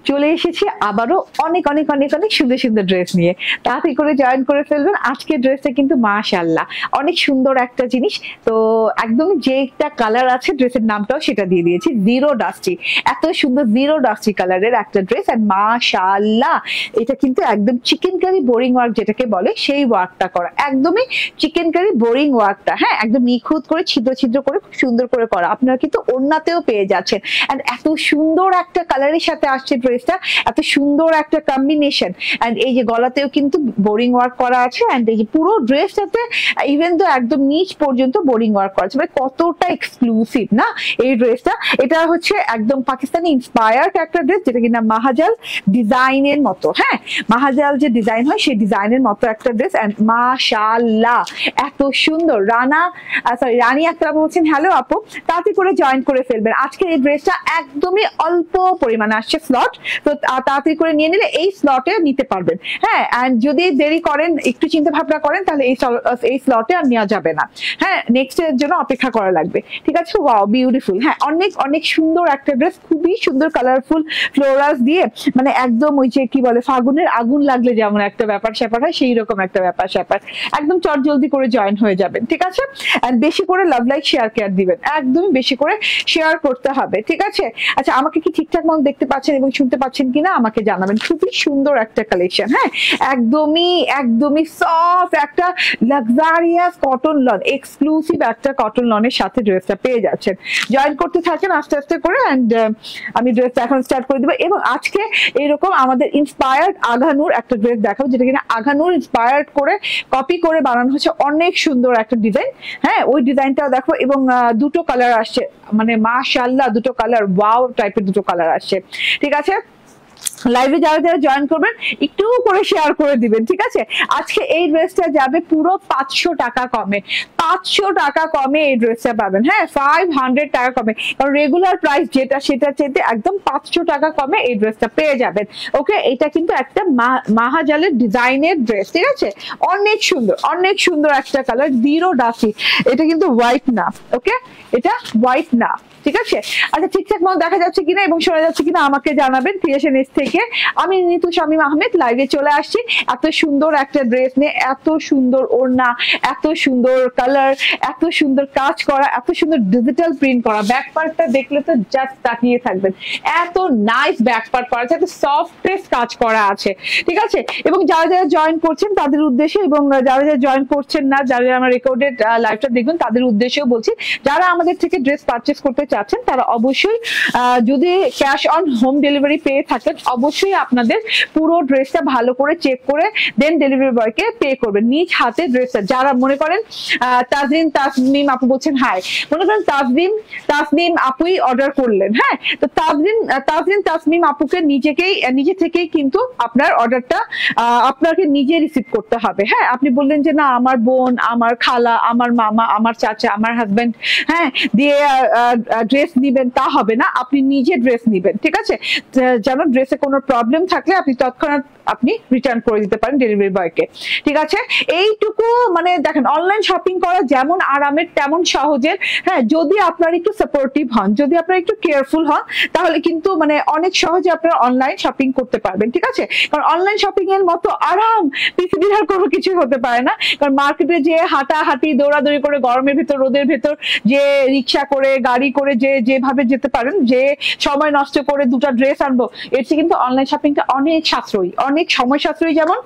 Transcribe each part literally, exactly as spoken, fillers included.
চলে এসেছি আবারও অনেক অনেক অনেক অনেক সুন্দর সুন্দর ড্রেস নিয়ে। তাড়াতাড়ি করে জয়েন করে ফেলবেন। আজকের ড্রেসটা কিন্তু মাশাআল্লাহ অনেক সুন্দর একটা জিনিস। তো একদম যেটা কালার আছে ড্রেসের নামটাও সেটা দিয়ে দিয়েছি, জিরো ডাস্টি। এত সুন্দর জিরো ডাস্টি কালারের একটা ড্রেস, আর মাশাআল্লাহ এটা কিন্তু একদম চিকেন কারি বোরিং ওয়ার্ক যেটাকে বলে সেই ওয়ার্কটা করা, একদমই চিকেন কারি বোরিং ওয়ার্কটা, হ্যাঁ একদম নিখুঁত করে ছিদ্র ছিদ্র করে খুব সুন্দর করে করা। আপনারা কিন্তু ওড়নাতেও পেয়ে যাচ্ছেন। এন্ড এত সুন্দর একটা কালারের সাথে আসছে ড্রেসটা, এত সুন্দর একটা কম্বিনেশন। এন্ড এই যে গলাতেও কিন্তু বোরিং ওয়ার্ক করা আছে। এন্ড এই যে পুরো ড্রেসটাতে ইভেন তো একদম নিচ পর্যন্ত বোরিং ওয়ার্ক করা আছে। মানে কতটা এক্সক্লুসিভ না এই ড্রেসটা। এটা হচ্ছে একদম পাকিস্তানি ইন্সপায়ার্ড একটা ড্রেস, যেটা কিনা মাহাজাল ডিজাইনের মতো, হ্যাঁ মাহাজাল যে ডিজাইন হয় সেই ডিজাইনের মতো একটা ড্রেস। এন্ড মাশাআল্লাহ এত সুন্দর। রানা সরি রানী আক্তার বলছেন হ্যালো আপু, তাড়াতাড়ি করে জয়েন করে ফেলবেন। আজকে এই ড্রেসটা একদমই অল্প পরিমাণে আসছে স্লট, তো তাড়াতাড়ি করে নিয়ে নিলে এই স্লটে নিতে পারবেন। হ্যাঁ এন্ড যদি দেরি করেন, একটু চিন্তা ভাবনা করেন, তাহলে এই এই স্লটে আর নেওয়া যাবে না। হ্যাঁ নেক্সট এর জন্য অপেক্ষা করা লাগবে, ঠিক আছে। Wow beautiful. হ্যাঁ অনেক অনেক সুন্দর একটা ড্রেস, খুবই সুন্দর কালারফুল ফ্লোরাস দিয়ে, মানে একদম ওই যে কি বলে ফাগুনের আগুন লাগলে যেমন একটা ব্যাপার স্যাপার হয় সেই রকম একটা ব্যাপার স্যাপার। একদম চট জলদি করে জয়েন হয়ে যাবেন, ঠিক আছে। এন্ড বেশি করে লাভ লাইক শেয়ার কেয়ার দিবেন, একদমই বেশি করে শেয়ার করতে হবে, ঠিক আছে। আচ্ছা আমাকে কি ঠিকঠাক মতো দেখতে পাচ্ছেন এবং শুনতে পাচ্ছেন কিনা আমাকে জানাবেন। খুবই সুন্দর একটা কালেকশন, হ্যাঁ একদমই একদমই সফট একটা লাক্সারিয়াস কটন লন, এক্সক্লুসিভ একটা কটন লনের সাথে ড্রেসটা পেয়ে যাচ্ছেন। জয়েন করতে থাকেন আস্তে আস্তে করে। এন্ড আমি ড্রেসটা এখন স্টার্ট করে দেবো। এবং আজকে এইরকম আমাদের ইন্সপায়ার্ড আঘানুর একটা ড্রেস দেখাবো, যেটা কিনা আঘানুর ইন্সপায়ার্ড করে কপি করে বানানো হচ্ছে, অনেক সুন্দর একটা ডিজাইন। হ্যাঁ ওই ডিজাইনটাও দেখো। এবং দুটো কালার আসছে, মানে মাশাআল্লাহ দুটো কালার, ওয়াও টাইপের দুটো কালার আসছে, ঠিক আছে। লাইভে যারা যারা জয়েন করবেন একটু করে শেয়ার করে দিবেন, ঠিক আছে। আজকে এই ড্রেসটা যাবে পুরো পাঁচশো টাকা কমে, পাঁচশো টাকা কমে এই ড্রেসটা পাবেন। হ্যাঁ ফাইভ হান্ড্রেড টাকা কমে, কারণ রেগুলার প্রাইস যেটা সেটা চেয়ে একদম পাঁচশো টাকা কমে এই ড্রেসটা পেয়ে যাবেন। ওকে এটা কিন্তু একটা মাহাজালের ডিজাইনের ড্রেস, ঠিক আছে। অনেক সুন্দর অনেক সুন্দর একটা কালার, জিরো ডাস্টি। এটা কিন্তু হোয়াইট না, ওকে এটা হোয়াইট না, ঠিক আছে। আচ্ছা ঠিকঠাক মতো দেখা যাচ্ছে কিনা এবং শোনা যাচ্ছে কিনা আমাকে জানাবেন। ক্রিয়েশন এস থেকে আমি নিতু শামীম আহমেদ লাইভে চলে আসছি এত সুন্দর একটা ড্রেস নিয়ে, এত সুন্দর ওড়না, এত সুন্দর কালার, এত সুন্দর কাজ করা, এত সুন্দর ডিজিটাল প্রিন্ট করা। ব্যাক পার্টটা দেখলে তো জাস্ট তাকিয়ে থাকবেন, এত নাইস ব্যাক পার্ট করা আছে, এত সফটেস্ট কাজ করা আছে, ঠিক আছে। এবং যারা যারা জয়েন করছেন তাদের উদ্দেশ্যে, এবং যারা যারা জয়েন করছেন না, যারা যারা আমার রেকর্ডেড লাইভটা দেখবেন তাদের উদ্দেশ্যেও বলছি, যারা আমাদের থেকে ড্রেস পারচেস করতে চাচ্ছেন তারা অবশ্যই যদি ক্যাশ অন হোম ডেলিভারি পেয়ে থাকেন, অবশ্যই আপনাদের পুরো ড্রেসটা ভালো করে চেক করে দেন ডেলিভারি বয়কে পে করবেন নিজ হাতে ড্রেসটা। যারা মনে করেন তাজরিন তাসনিম আপু বলছেন হাই, মনে করেন তাজরিন তাসনিম আপুই অর্ডার করলেন, হ্যাঁ তো তাজরিন তাজরিন তাসনিম আপুকে নিজেকেই নিজে থেকেই কিন্তু আপনার অর্ডারটা আপনাকে নিজে রিসিভ করতে হবে। হ্যাঁ আপনি বললেন যে না আমার বোন, আমার খালা, আমার মামা, আমার চাচা, আমার হাজবেন্ড হ্যাঁ দিয়ে ড্রেস নিবেন, তা হবে না, আপনি নিজে ড্রেস নিবেন, ঠিক আছে। যেন ড্রেসে কোনো প্রবলেম থাকলে আপনি তৎক্ষণাৎ আপনি রিটার্ন করে দিতে পারেন ডেলিভারি বয়কে, ঠিক আছে। এইটুকু মানে দেখেন অনলাইন শপিং করা যেমন আরামের তেমন সহজের। হ্যাঁ যদি আপনারা একটু সাপোর্টিভ হন, যদি আপনারা একটু কেয়ারফুল হন, তাহলে কিন্তু মানে অনেক সহজে আপনারা অনলাইন শপিং করতে পারবেন, ঠিক আছে। কারণ অনলাইন শপিং এর মতো আরাম পৃথিবীর আর কোনো কিছু হতে পারে না। কারণ মার্কেটে যে হাঁটাহাঁটি দৌড়াদৌড়ি করে গরমের ভেতর রোদের ভেতর যে রিক্সা করে গাড়ি করে যে যেভাবে যেতে পারেন, যে সময় নষ্ট করে দুটা ড্রেস আনবো, এর চেয়ে কিন্তু অনলাইন শপিংটা অনেক সাশ্রয়ী, অনেক সময় সাশ্রয়ী যেমন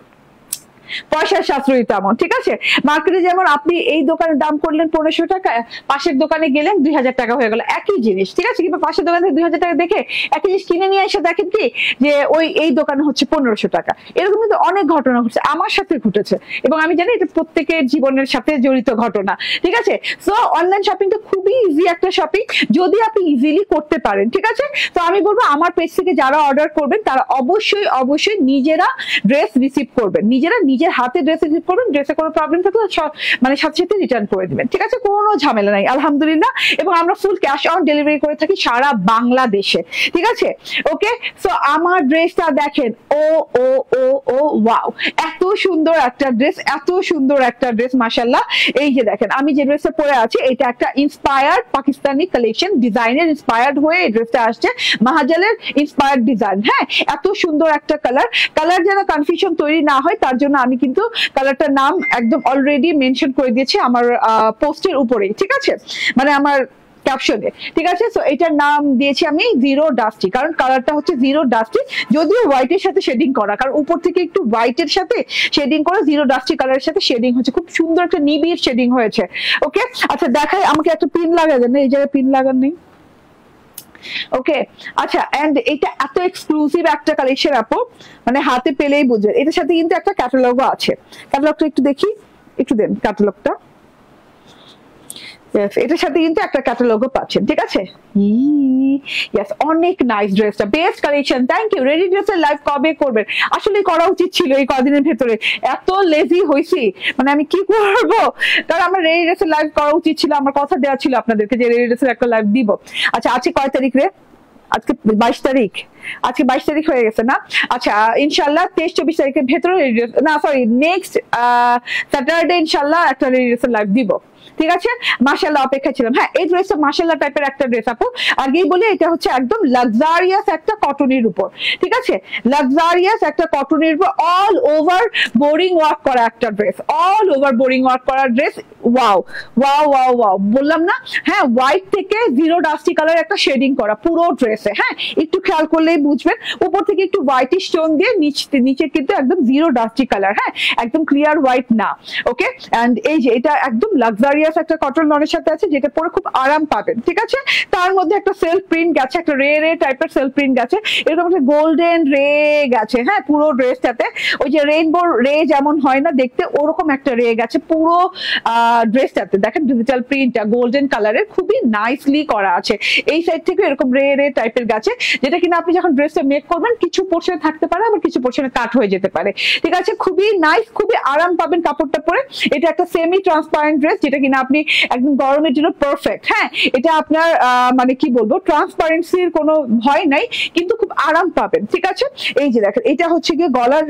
পয়সার সাশ্রয়ী তেমন, ঠিক আছে। মার্কেটে যেমন আপনি এই দোকানের দাম করলেন পনেরোশো টাকা, পাশের দোকানে গেলেন দুই হাজার টাকা হয়ে গেল, একই জিনিস, ঠিক আছে। কিংবা পাশের দোকানে দুই হাজার টাকা দেখে একই জিনিস কিনে নিয়ে এসে দেখেন কি যে ওই এই দোকানে হচ্ছে পনেরোশো টাকা। এরকম কিন্তু অনেক ঘটনা ঘটছে, আমার সাথে ঘটেছে, এবং আমি জানি এটা প্রত্যেকের জীবনের সাথে জড়িত ঘটনা, ঠিক আছে। সো অনলাইন শপিংটা খুবই ইজি একটা শপিং, যদি আপনি ইজিলি করতে পারেন, ঠিক আছে। তো আমি বলবো আমার পেজ থেকে যারা অর্ডার করবেন তারা অবশ্যই অবশ্যই নিজেরা ড্রেস রিসিভ করবেন, নিজেরা নিজের হাতে ড্রেস রিসিভ করবেন, ড্রেসে কোনো প্রবলেম থাকলে মানে সাথে সাথে রিটার্ন করে দিবেন, ঠিক আছে, কোনো ঝামেলা নাই আলহামদুলিল্লাহ। এবং আমরা ফুল ক্যাশ অন ডেলিভারি করে থাকি সারা বাংলাদেশে, ঠিক আছে। ওকে, সো আমার ড্রেসটা দেখেন, ও ও ও ও ওয়াও, এত সুন্দর একটা ড্রেস, এত সুন্দর একটা ড্রেস মাশাআল্লাহ। এই যে দেখেন আমি যে ড্রেসটা পরে আছি এটা একটা ইন্সপায়ার্ড পাকিস্তানি কালেকশন, ডিজাইনের ইন্সপায়ার্ড হয়ে এই ড্রেসটা আসছে, মাহাজালের ইন্সপায়ার্ড ডিজাইন। হ্যাঁ, এত সুন্দর একটা কালার, কালার যেন কনফিউশন তৈরি না হয় তার জন্য আমি কিন্তু কালারটার নাম একদম অলরেডি মেনশন করে দিয়েছি আমার পোস্টের উপরে, ঠিক আছে, মানে আমার ক্যাপশনে, ঠিক আছে। সো এটার নাম দিয়েছি আমি জিরো ডাস্টি, কারণ কালারটা হচ্ছে জিরো ডাস্টি, যদিও হোয়াইটের সাথে শেডিং করা, কারণ উপর থেকে একটু হোয়াইটের সাথে শেডিং করা, জিরো ডাস্টি কালারের সাথে শেডিং হচ্ছে, খুব সুন্দর একটা নিবিড় শেডিং হয়েছে। ওকে, আচ্ছা দেখাই, আমাকে একটা পিন লাগা যায় না, এই জায়গায় পিন লাগান নেই। ওকে, আচ্ছা, এন্ড এটা এত এক্সক্লুসিভ একটা কালেকশন আপু, মানে হাতে পেলেই বুঝবেন। এটার সাথে কিন্তু একটা ক্যাটালগও আছে, ক্যাটালগটা একটু দেখি, একটু দেন ক্যাটালগটা। এটার সাথে কিন্তু একটা ক্যাটালগও পাচ্ছেন, ঠিক আছে। ইয়েস, অনেক নাইস ড্রেসটা, best collection, thank you. Ready ড্রেসের লাইভ কবে করবেন? আসলে করা উচিত ছিল এই কদিনের ভেতরে, এত লেজি হয়েছি, মানে আমি কি করবো, কারণ আমার রেডি ড্রেসের লাইভ করা উচিত ছিল, আমার কথা দেওয়া ছিল আপনাদেরকে যে রেডি ড্রেসের একটা লাইভ দিব। আচ্ছা, আজকে কয় তারিখ রে? আজকে বাইশ তারিখ, আজকে বাইশ তারিখ হয়ে গেছে না? আচ্ছা, ইনশাল্লাহ তেইশ চব্বিশ তারিখের ভেতরে না, সরি নেক্সট স্যাটারডে ইনশাল্লাহ একটা রেডি ড্রেসের লাইভ দিব, ঠিক আছে। মাশাআল্লাহ, অপেক্ষা ছিলাম। হ্যাঁ, এই ড্রেসটা মাশাআল্লাহ টাইপের একটা ড্রেস আপু, আগেই বলি এটা হচ্ছে একদম লাক্সারিয়াস একটা কটনের উপর, ঠিক আছে, লাক্সারিয়াস একটা কটনের উপর অল ওভার বোরিং ওয়ার্ক করা একটা dress, all over boring work করা dress. Wow wow wow wow, বললাম না? হ্যাঁ, হোয়াইট থেকে জিরো ডাস্টি কালার একটা শেডিং করা পুরো ড্রেসে। হ্যাঁ, একটু খেয়াল করলেই বুঝবেন, উপর থেকে একটু হোয়াইট স্টোন দিয়ে নিচে নিচে কিন্তু একদম জিরো ডাস্টি কালার, হ্যাঁ, একদম ক্লিয়ার হোয়াইট না। ওকে, এন্ড এই যে এটা একদম লাক্সারিয়াস একটা কটন লনের সাথে আছে, যেটা পরে খুব আরাম পাবেন, ঠিক আছে। তার মধ্যে একটা সেলফ প্রিন্ট গেছে, একটা রে রে টাইপের সেলফ প্রিন্ট গেছে, এরকম একটা গোল্ডেন রে গেছে, হ্যাঁ, পুরো ড্রেসটাতে। ওই যে রেইনবো রে যেমন হয় না দেখতে, ওরকম একটা রে গেছে পুরো ড্রেসটাতে। দেখেন ডিজিটাল প্রিন্টটা গোল্ডেন কালারের, খুবই নাইসলি করা আছে। এই সাইড থেকে এরকম রে রে টাইপের গেছে, যেটা কিনা আপনি যখন ড্রেসটা মেক করবেন কিছু পোর্শনে থাকতে পারে, আবার কিছু পোর্শনে কাট হয়ে যেতে পারে, ঠিক আছে। খুবই নাইস, খুবই আরাম পাবেন কাপড়টা পরে। এটা একটা সেমি ট্রান্সপারেন্ট ড্রেস, যেটা কিনা আপনি একদম গরমের জন্য পারফেক্ট। হ্যাঁ, এটা আপনার মানে কি বলবো, ট্রান্সপারেন্সির কোনো ভয় নাই, কিন্তু খুব আরাম পাবেন, ঠিক আছে। এই যে দেখেন, এটা হচ্ছে গিয়ে গলার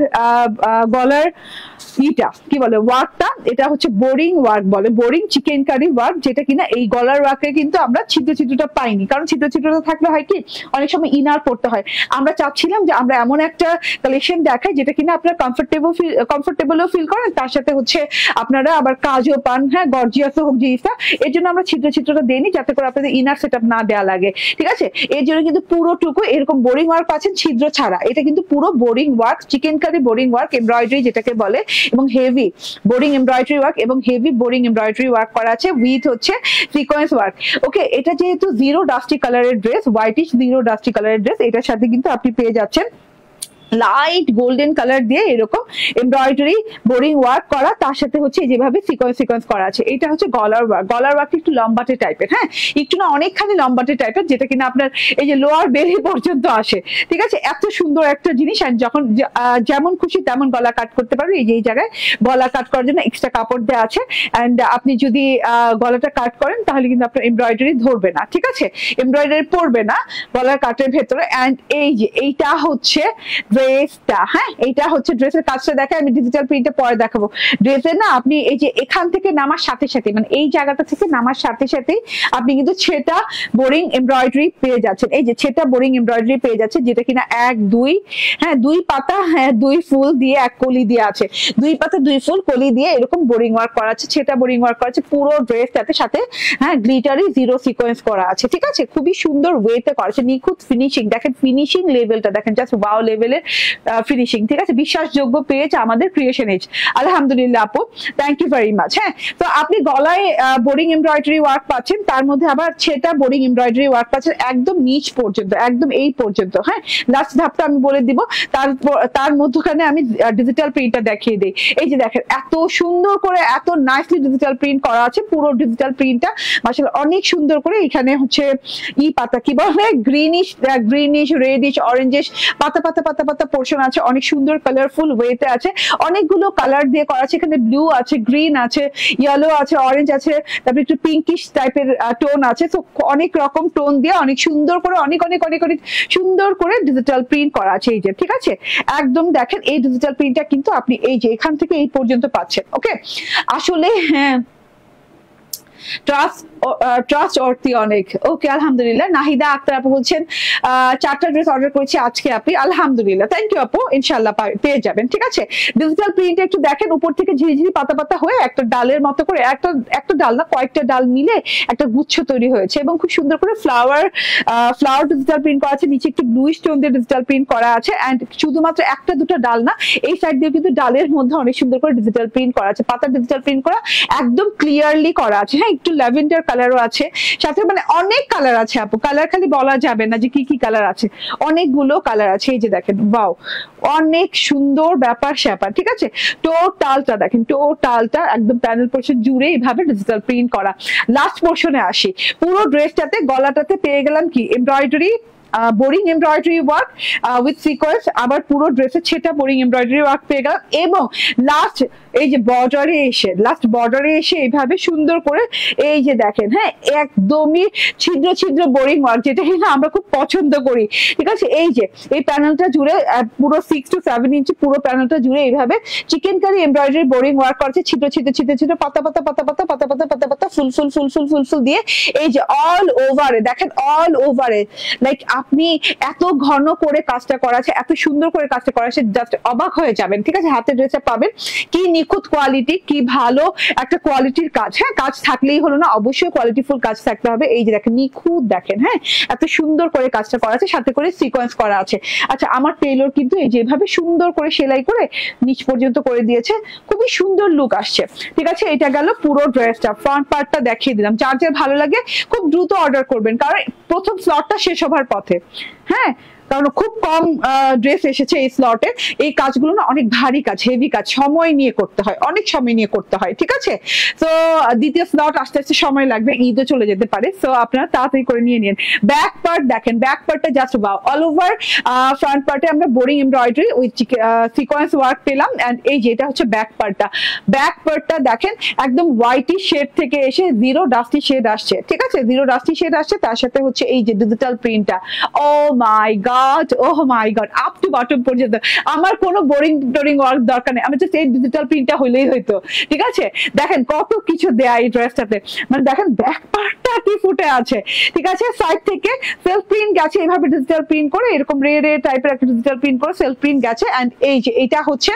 গলার ইটা কি বলে ওয়ার্কটা, এটা হচ্ছে বোরিং ওয়ার্ক বলে, বোরিং চিকেন কারি ওয়ার্ক, যেটা কিনা এই গলার ওয়ার্কে কিন্তু আমরা ছিদ্র ছিদ্রটা পাইনি, কারণ ছিদ্র ছিদ্রটা থাকলে হয় কি অনেক সময় ইনার পড়তে হয়। আমরা চাচ্ছিলাম যে আমরা এমন একটা কালেকশন দেখাই যেটা কিনা আপনার কমফোর্টেবল ফিল কমফোর্টেবলও ফিল করেন, তার সাথে হচ্ছে আপনারা আবার কাজও পান, হ্যাঁ, গর্জিয়াসও হোক জিনিসটা। এর জন্য আমরা ছিদ্র ছিদ্রটা দেইনি, যাতে করে আপনাদের ইনার সেট আপ না দেওয়া লাগে, ঠিক আছে। এর জন্য কিন্তু পুরোটুকু এরকম বোরিং ওয়ার্ক পাচ্ছেন ছিদ্র ছাড়া, এটা কিন্তু পুরো boring work, chikankari boring work, embroidery যেটাকে বলে, এবং হেভি বোরিং এমব্রয়ডারি ওয়ার্ক এবং হেভি বোরিং এমব্রয়ডারি ওয়ার্ক করা আছে উইথ হচ্ছে সিকোয়েন্স ওয়ার্ক। ওকে, এটা যেহেতু জিরো ডাস্টি কালারের ড্রেস, হোয়াইটিশ জিরো ডাস্টি কালারের ড্রেস, এটার সাথে কিন্তু আপনি পেয়ে যাচ্ছেন লাইট গোল্ডেন কালার দিয়ে এরকম এমব্রয়ডারি বোরিং ওয়ার্ক করা, তার সাথে হচ্ছে যেভাবে সিকোয়েন্স সিকোয়েন্স করা আছে। এটা হচ্ছে গলার ওয়ার্ক, গলার ওয়ার্ক একটু লম্বাটে টাইপের, হ্যাঁ, একটু না অনেকখানি লম্বাটে টাইপের, যেটা কিনা আপনার এই যে লোয়ার বেলি পর্যন্ত আসে, ঠিক আছে। এত সুন্দর একটা জিনিস, আর যখন যেমন খুশি তেমন গলা কাট করতে পারবে। এই যে এই জায়গায় গলা কাট করার জন্য এক্সট্রা কাপড় দেওয়া আছে, অ্যান্ড আপনি যদি গলাটা কাট করেন তাহলে কিন্তু আপনার এমব্রয়ডারি ধরবে না, ঠিক আছে, এমব্রয়ডারি পড়বে না গলার কাটের ভেতরে। অ্যান্ড এই যে এইটা হচ্ছে ড্রেসটা, হ্যাঁ, এইটা হচ্ছে ড্রেসের কাজটা দেখে আমি ডিজিটাল প্রিন্টে পরে দেখাবো। ড্রেসের না আপনি এই যে এখান থেকে নামার সাথে সাথে, মানে এই জায়গাটা থেকে নামার সাথে সাথে আপনি কিন্তু ছেটা বোরিং এমব্রয়ডারি পেয়ে যাচ্ছেন। এই যে ছেটা বোরিং এমব্রয়ডারি পেয়ে যাচ্ছে, যেটা কিনা এক দুই হ্যাঁ দুই পাতা হ্যাঁ দুই ফুল দিয়ে এক কলি দিয়ে আছে, দুই পাতা দুই ফুল কলি দিয়ে এরকম বোরিং ওয়ার্ক করা আছে, ছেটা বোরিং ওয়ার্ক করা আছে পুরো ড্রেসটাতে, সাথে হ্যাঁ গ্লিটারি জিরো সিকোয়েন্স করা আছে, ঠিক আছে। খুবই সুন্দর ওয়েতে করা আছে, নিখুঁত ফিনিশিং, দেখেন ফিনিশিং লেভেলটা দেখেন, জাস্ট ওয়াও লেভেলের ফিনিশিং, ঠিক আছে। বিশ্বাসযোগ্য পেজ আমাদের ক্রিয়েশন এজ, আলহামদুলিল্লাহ আপু, থ্যাংক ইউ ভেরি মাচ। হ্যাঁ, তো আপনি গলায় বোরিং এমব্রয়ডারি ওয়ার্ক পাচ্ছেন, তার মধ্যে আবার ছেটা বোরিং এমব্রয়ডারি ওয়ার্ক পাচ্ছেন একদম নিচ পর্যন্ত, একদম এই পর্যন্ত। হ্যাঁ, লাস্ট ধাপটা আমি বলে দিব, তার তার মধ্যখানে আমি ডিজিটাল প্রিন্টটা দেখিয়ে দিই। এই যে দেখেন, এত সুন্দর করে এত নাইসলি ডিজিটাল প্রিন্ট করা আছে, পুরো ডিজিটাল প্রিন্টটা মাশাআল্লাহ অনেক সুন্দর করে। এখানে হচ্ছে ই পাতা কি বলে, গ্রিনিশ গ্রিনিশ রেডিশ অরেঞ্জিশ পাতা পাতা পাতা পাতা পাতা পোর্শন আছে, অনেক সুন্দর কালারফুল ওয়েতে আছে, অনেকগুলো কালার দিয়ে করা আছে। এখানে ব্লু আছে, গ্রিন আছে, ইয়েলো আছে, অরেঞ্জ আছে, তারপরে একটু পিঙ্কিশ টাইপের টোন আছে। তো অনেক রকম টোন দিয়ে অনেক সুন্দর করে অনেক অনেক অনেক অনেক সুন্দর করে ডিজিটাল প্রিন্ট করা আছে এই যে, ঠিক আছে। একদম দেখেন এই ডিজিটাল প্রিন্টটা কিন্তু আপনি এই যে এখান থেকে এই পর্যন্ত পাচ্ছেন। ওকে, আসলে হ্যাঁ ট্রাস্ট ট্রাস্ট অর্থী অনেক। ওকে, আলহামদুলিল্লাহ। নাহিদা আক্তার আপু বলছেন চারটা ড্রেস অর্ডার করেছি আজকে আপনি, আলহামদুলিল্লাহ, থ্যাংক ইউ আপু, ইনশাল্লাহ পেয়ে যাবেন, ঠিক আছে। ডিজিটাল প্রিন্ট একটু দেখেন, উপর থেকে ঝিরিঝিরি পাতা পাতা হয়ে একটা ডালের মতো করে, একটা একটা ডাল না কয়েকটা ডাল মিলে একটা গুচ্ছ তৈরি হয়েছে এবং খুব সুন্দর করে ফ্লাওয়ার ফ্লাওয়ার ডিজিটাল প্রিন্ট করা আছে, নিচে একটু ব্লু স্টোন দিয়ে ডিজিটাল প্রিন্ট করা আছে। এন্ড শুধুমাত্র একটা দুটো ডাল না, এই সাইড দিয়ে কিন্তু ডালের মধ্যে অনেক সুন্দর করে ডিজিটাল প্রিন্ট করা আছে, পাতা ডিজিটাল প্রিন্ট করা একদম ক্লিয়ারলি করা আছে। হ্যাঁ, একটু ল্যাভেন্ডার কালারও আছে সাথে, মানে অনেক কালার আছে আপু, কালার খালি বলা যাবে না যে কি কি কালার আছে, অনেকগুলো কালার আছে। এই যে দেখেন, বাও, অনেক সুন্দর ব্যাপার স্যাপার, ঠিক আছে। টোটালটা দেখেন, টোটালটা একদম প্যানেল পোর্শন জুড়ে এইভাবে ডিজিটাল প্রিন্ট করা। লাস্ট পোর্শনে আসি, পুরো ড্রেসটাতে গলাটাতে পেয়ে গেলাম কি embroidery, boring embroidery work with sequence, আবার পুরো ড্রেসে ছেটা বোরিং এমব্রয়ডারি ওয়ার্ক পেয়ে গেলাম। এবং লাস্ট এই যে বর্ডারে এসে লাস্ট বর্ডারে এসে এইভাবে সুন্দর করে এই যে দেখেন, হ্যাঁ, একদমই ছিদ্র ছিদ্র বোরিং ওয়ার্ক, যেটা কিনা আমরা খুব পছন্দ করি, ঠিক আছে। এই যে এই প্যানেলটা জুড়ে পুরো সিক্স টু সেভেন ইঞ্চি পুরো প্যানেলটা জুড়ে এইভাবে chikankari embroidery boring work করছে, ছিদ্র ছিদ্র ছিদ্র ছিদ্র পাতা পাতা পাতা পাতা পাতা পাতা পাতা পাতা ফুল ফুল ফুল ফুল ফুল ফুল দিয়ে এই যে অল ওভারে দেখেন, অল ওভারে লাইক আপনি এত ঘন করে কাজটা করা আছে, এত সুন্দর করে কাজটা করা আছে, জাস্ট অবাক হয়ে যাবেন, ঠিক আছে। হাতের ড্রেসটা পাবেন কি নিখুঁত কোয়ালিটি, কি ভালো একটা কোয়ালিটির কাজ। হ্যাঁ, কাজ থাকলেই হলো না, অবশ্যই কোয়ালিটিফুল কাজ থাকতে হবে। এই যে দেখেন নিখুঁত, দেখেন, হ্যাঁ, এত সুন্দর করে কাজটা করা আছে, সাথে করে সিকোয়েন্স করা আছে। আচ্ছা, আমার টেইলর কিন্তু এই যেভাবে সুন্দর করে সেলাই করে নিচ পর্যন্ত করে দিয়েছে, খুবই সুন্দর লুক আসছে, ঠিক আছে। এটা গেল পুরো ড্রেসটা, ফ্রন্ট পার্টটা দেখিয়ে দিলাম। যার যার ভালো লাগে খুব দ্রুত অর্ডার করবেন, কারণ প্রথম স্লটটা শেষ হবার পথে। হ্যাঁ, কারণ খুব কম ড্রেস এসেছে এই স্লটে। এই কাজগুলো না অনেক ভারী কাজ, হেভি কাজ, সময় নিয়ে করতে হয়, অনেক সময় নিয়ে করতে হয়, ঠিক আছে। তো দ্বিতীয় স্লট আস্তে আস্তে সময় লাগবে, ঈদও চলে যেতে পারে, সো আপনারা তাড়াতাড়ি করে নিয়ে নিন। ব্যাক পার্ট দেখেন, ব্যাক পার্টটা just wow, all over front পার্টে আমরা boring embroidery with sequence work পেলাম। এন্ড এই যে এটা হচ্ছে ব্যাক পার্টটা, ব্যাক পার্টটা দেখেন একদম হোয়াইটি শেড থেকে এসে জিরো ডাস্টি শেড আসছে, ঠিক আছে, জিরো ডাস্টি শেড আসছে, তার সাথে হচ্ছে এই যে ডিজিটাল প্রিন্টটা, oh my god, oh my god, up to bottom পর্যন্ত। আমার কোনো বোরিং টোরিং ওয়ার্ক দরকার নেই, আমি জাস্ট এই ডিজিটাল প্রিন্টটা হইলেই হইতো, ঠিক আছে। দেখেন কত কিছু দেয়া এই ড্রেসটাতে, মানে দেখেন ব্যাক পার্টটা কি ফুটে আছে, ঠিক আছে। সাইড থেকে সেলফ প্রিন্ট গেছে, এইভাবে ডিজিটাল প্রিন্ট করে এরকম রে রে টাইপের একটা ডিজিটাল প্রিন্ট করে সেলফ প্রিন্ট গেছে। এন্ড এই যে এটা হচ্ছে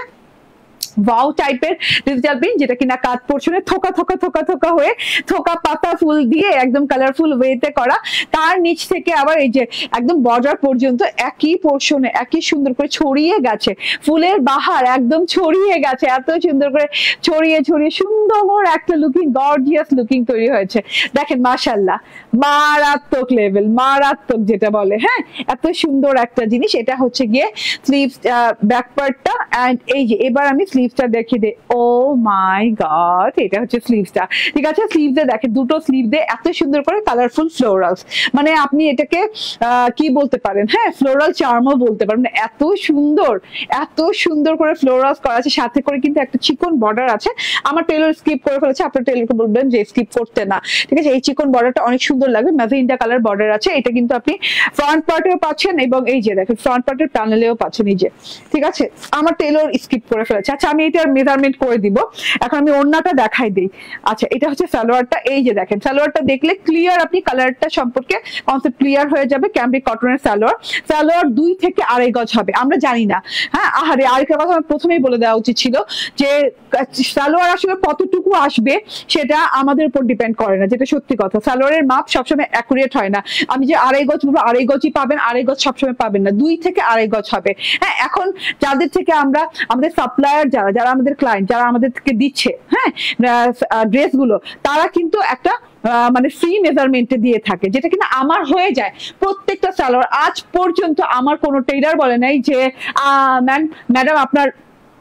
ওয়াও টাইপের ডিজিটাল প্রিন্ট, যেটা কিনা কাট পোর্শনে থোকা থোকা থোকা থোকা হয়ে থোকা পাতা ফুল দিয়ে একদম কালারফুল ওয়েতে করা। তার নিচ থেকে আবার এই যে একদম বর্ডার পর্যন্ত একই পোর্শনে একই সুন্দর করে ছড়িয়ে গেছে, ফুলের বাহার একদম ছড়িয়ে গেছে, এত সুন্দর করে ছড়িয়ে ছড়িয়ে সুন্দর একটা লুকিং, গর্জিয়াস লুকিং তৈরি হয়েছে। দেখেন মাশাআল্লাহ, মারাত্মক লেভেল, মারাত্মক যেটা বলে, হ্যাঁ, এত সুন্দর একটা জিনিস। এটা হচ্ছে গিয়ে স্লিভ ব্যাক পার্টটা। এন্ড এই যে এবার আমি স্লিভসটা দেখিয়ে দিই, ও মাই গড, এটা হচ্ছে স্লিভসটা, ঠিক আছে। স্লিভসে দেখেন দুটো স্লিভ দিয়ে এত সুন্দর করে কালারফুল ফ্লোরালস, মানে আপনি এটাকে কি বলতে পারেন, হ্যাঁ, ফ্লোরাল চার্মও বলতে পারেন, মানে এত সুন্দর এত সুন্দর করে ফ্লোরালস করা আছে, সাথে করে কিন্তু একটা চিকন বর্ডার আছে। আমার টেইলর স্কিপ করে ফেলেছে, আপনার টেইলরকে বলবেন যে স্কিপ করতে না, ঠিক আছে। এই চিকন বর্ডারটা অনেক সুন্দর লাগবে, ম্যাজেন্টা কালার বর্ডার আছে, এটা কিন্তু আপনি ফ্রন্ট পার্টেও পাচ্ছেন এবং এই যে দেখেন ফ্রন্ট পার্টের প্যানেলেও পাচ্ছেন, এই যে, ঠিক আছে। আমার টেইলর স্কিপ করে ফেলেছে। আচ্ছা, আমি এটার মেজারমেন্ট করে দিব, এখন আমি ওড়নাটা দেখাই দিই। আচ্ছা, এটা হচ্ছে সালোয়ারটা, এই যে দেখেন সালোয়ারটা দেখলে ক্লিয়ার, আপনি কালারটা সম্পর্কে কনসেপ্ট ক্লিয়ার হয়ে যাবে। ক্যামব্রিক কটনের সালোয়ার, সালোয়ার দুই থেকে আড়াই গজ হবে, আমরা জানি না, হ্যাঁ। আহারে, আরেকটা কথা আমার প্রথমেই বলে দেওয়া উচিত ছিল যে সালোয়ার আসলে কতটুকু আসবে সেটা আমাদের উপর ডিপেন্ড করে না, যেটা সত্যি কথা। সালোয়ারের মাপ সবসময় অ্যাকুরেট হয় না, আমি যে আড়াই গজ বলবো আড়াই গজই পাবেন, আড়াই গজ সবসময় পাবেন না, দুই থেকে আড়াই গজ হবে, হ্যাঁ। এখন যাদের থেকে আমরা, আমাদের সাপ্লায়ার যারা যারা আমাদের ক্লায়েন্ট যারা আমাদেরকে দিচ্ছে, হ্যাঁ, ড্রেসগুলো, তারা কিন্তু একটা মানে ফ্রি মেজারমেন্টে দিয়ে থাকে, যেটা কিনা আমার হয়ে যায় প্রত্যেকটা সালোয়ার। আজ পর্যন্ত আমার কোনো টেইলার বলে নাই যে ম্যাম ম্যাডাম আপনার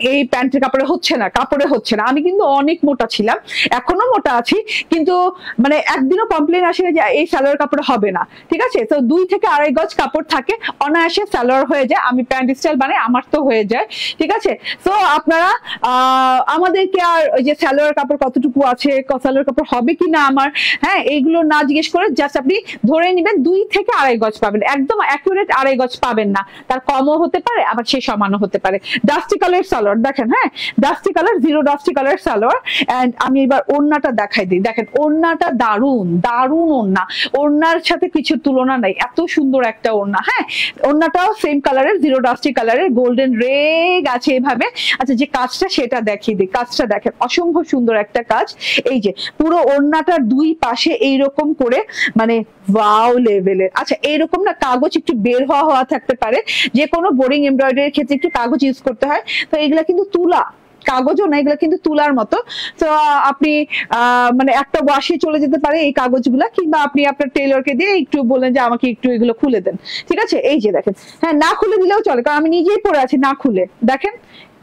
এই প্যান্টের কাপড়ে হচ্ছে না, কাপড়ে হচ্ছে না। আমি কিন্তু অনেক মোটা ছিলাম, এখনো মোটা আছি, কিন্তু মানে একদিনও কমপ্লেন আসে না যে এই সালোয়ার কাপড়ে হবে না, ঠিক আছে? তো দুই থেকে আড়াই গজ কাপড় থাকে, অনায়াসে সালোয়ার হয়ে যায়। আমি প্যান্ট স্টাইল বানাই, আমার তো হয়ে যায়, ঠিক আছে? তো আপনারা আহ আমাদেরকে আর ওই যে সালোয়ার কাপড় কতটুকু আছে, সালোয়ার কাপড় হবে কিনা আমার, হ্যাঁ, এইগুলো না জিজ্ঞেস করে জাস্ট আপনি ধরে নেবেন দুই থেকে আড়াই গজ পাবেন, একদম অ্যাকুরেট আড়াই গজ পাবেন না, তার কমও হতে পারে আবার সে সমানও হতে পারে। ডাস্টি কালার সালোয়ার দেখেন, হ্যাঁ, dusty colour, zero dusty colour salwar. And আমি এবার ওড়নাটা দেখাই দিই, দেখেন ওড়নাটা দারুন দারুন ওড়না, ওড়নার সাথে কিছু তুলনা নাই, এত সুন্দর একটা ওড়না। হ্যাঁ, ওড়নাটাও সেম কালারের, জিরো ডাস্টি কালারের, গোল্ডেন রেগ আছে এভাবে। আচ্ছা, যে কাজটা সেটা দেখিয়ে দিই, কাজটা দেখেন অসম্ভব সুন্দর একটা কাজ। এই যে পুরো ওড়নাটার দুই পাশে এইরকম করে মানে ওয়াও লেভেলের। আচ্ছা, এইরকম না কাগজ একটু বের হওয়া হওয়া থাকতে পারে, যে কোনো বোরিং এমব্রয়ডারির ক্ষেত্রে একটু কাগজ ইউজ করতে হয়, তো এগুলা কিন্তু তুলা কাগজও না, এগুলো কিন্তু তুলার মতো। তো আপনি আহ মানে একটা ওয়াশে চলে যেতে পারে এই কাগজগুলা, কিংবা আপনি আপনার টেলরকে দিয়ে একটু বলেন যে আমাকে একটু এগুলো খুলে দেন, ঠিক আছে? এই যে দেখেন, হ্যাঁ, না খুলে দিলেও চলে, কারণ আমি নিজেই পরে আছি না খুলে, দেখেন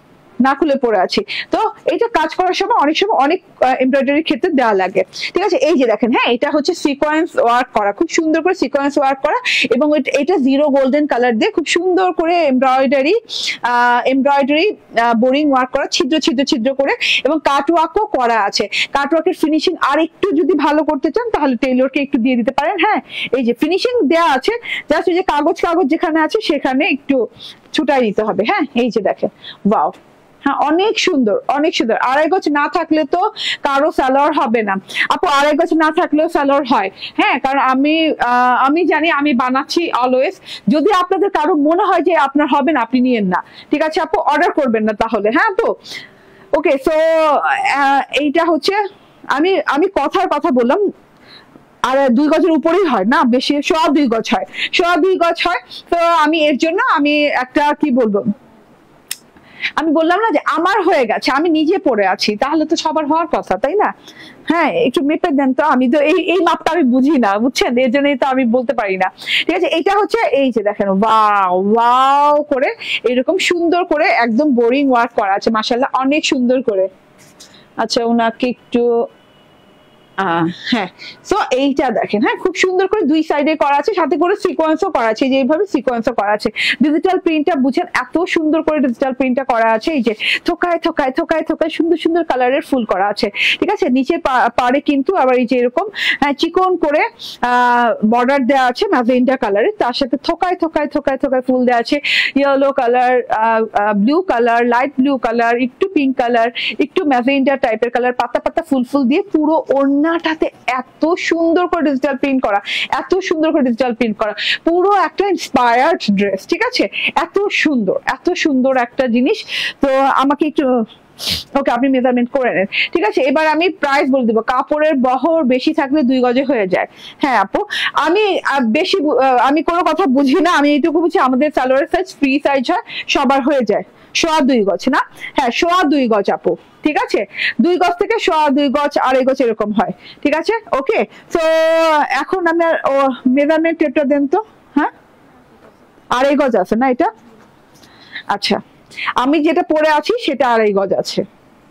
না খুলে পরে আছি। তো এটা কাজ করার সময় অনেক সময় অনেক এমব্রয়ডারির ক্ষেত্রে দেওয়া লাগে, ঠিক আছে? এই যে দেখেন, হ্যাঁ, এটা হচ্ছে সিকোয়েন্স ওয়ার্ক করা, খুব সুন্দর করে সিকোয়েন্স ওয়ার্ক করা, এবং এটা জিরো গোল্ডেন কালার দিয়ে খুব সুন্দর করে এমব্রয়ডারি এমব্রয়ডারি বোরিং ওয়ার্ক করা, ছিদ্র ছিদ্র ছিদ্র করে, এবং কাট ওয়ার্কও করা আছে। কাট ওয়ার্কের ফিনিশিং আর একটু যদি ভালো করতে চান তাহলে টেইলরকে একটু দিয়ে দিতে পারেন। হ্যাঁ, এই যে ফিনিশিং দেওয়া আছে, জাস্ট ওই যে কাগজ কাগজ যেখানে আছে সেখানে একটু ছুটাই দিতে হবে। হ্যাঁ, এই যে দেখেন, ওয়াও, হ্যাঁ, অনেক সুন্দর অনেক সুন্দর। আড়াই গজ না থাকলে তো কারো সালোয়ার হবে না আপু, আড়াই গজ না থাকলেও সালোয়ার হয়। হ্যাঁ, কারণ আমি আমি জানি, আমি বানাচ্ছি অলওয়েজ। যদি আপনাদের কারো মনে হয় যে আপনার হবে না, আপনি নিয়েন না, ঠিক আছে আপু, অর্ডার করবেন না তাহলে। হ্যাঁ আপু, ওকে। সো এইটা হচ্ছে, আমি আমি কথার কথা বললাম, আর দুই গজের উপরেই হয় না, বেশি সোয়া দুই গজ হয়, সোয়া দুই গজ হয়। তো আমি এর জন্য আমি একটা কি বলবো, আমি বললাম না যে আমার হয়ে গেছে, আমি নিজে পড়ে আছি, তাহলে তো সবার হওয়ার কথা, তাই না? হ্যাঁ, একটু মেপে দেন তো, আমি তো এই এই মাপটা আমি বুঝি না, বুঝছেন, এর জন্যই তো আমি বলতে পারি না, ঠিক আছে? এটা হচ্ছে, এই যে দেখেন, ওয়াও ওয়াও করে এরকম সুন্দর করে একদম বোরিং ওয়ার্ক করা আছে, মাশাআল্লাহ, অনেক সুন্দর করে। আচ্ছা, ওনাকে একটু হ্যাঁ, সো এইটা দেখেন, হ্যাঁ, খুব সুন্দর করে দুই সাইডে করা আছে, সাথে করে সিকোয়েন্সও করা আছে, যে এইভাবে সিকোয়েন্সও করা আছে। ডিজিটাল প্রিন্টটা বুঝেন, এত সুন্দর করে ডিজিটাল প্রিন্টটা করা আছে, এই যে থোকায় থোকায় থোকায় থোকায় সুন্দর সুন্দর কালারের ফুল করা আছে, ঠিক আছে? নিচে পাড়ে কিন্তু আবার এই যে এরকম চিকন করে আহ বর্ডার দেওয়া আছে ম্যাজেন্টা কালারের, তার সাথে থোকায় থোকায় থোকায় থোকায় ফুল দেওয়া আছে, yellow colour, blue colour, light blue colour, একটু পিঙ্ক কালার, একটু ম্যাজেন্টা টাইপের কালার, পাতা পাতা ফুল ফুল দিয়ে পুরো ওড়নাটাতে এত সুন্দর করে ডিজিটাল প্রিন্ট করা, এত সুন্দর করে ডিজিটাল প্রিন্ট করা, পুরো একটা ইন্সপায়ার্ড ড্রেস, ঠিক আছে? এত সুন্দর এত সুন্দর একটা জিনিস। তো আমাকে একটু, ওকে, আপনি মেজারমেন্ট করে নেন, ঠিক আছে? এবার আমি প্রাইস বলে দেবো। কাপড়ের বহর বেশি থাকলে দুই গজে হয়ে যায়। হ্যাঁ আপু, আমি বেশি আমি কোনো কথা বুঝি না, আমি এইটুকু বুঝি, আমাদের সালোয়ারের সাইজ ফ্রি সাইজ হয়, সবার হয়ে যায় সোয়া দুই গজ না? হ্যাঁ, সোয়া দুই গজ আপু, ঠিক আছে? দুই গজ থেকে সোয়া দুই গজ, আড়াই গজ এরকম হয়, ঠিক আছে? ওকে, তো এখন আমার মেজারমেন্ট টেপটা দেন তো। হ্যাঁ, আড়াই গজ আছে না এটা? আচ্ছা, আমি যেটা পরে আছি সেটা আড়াই গজ আছে।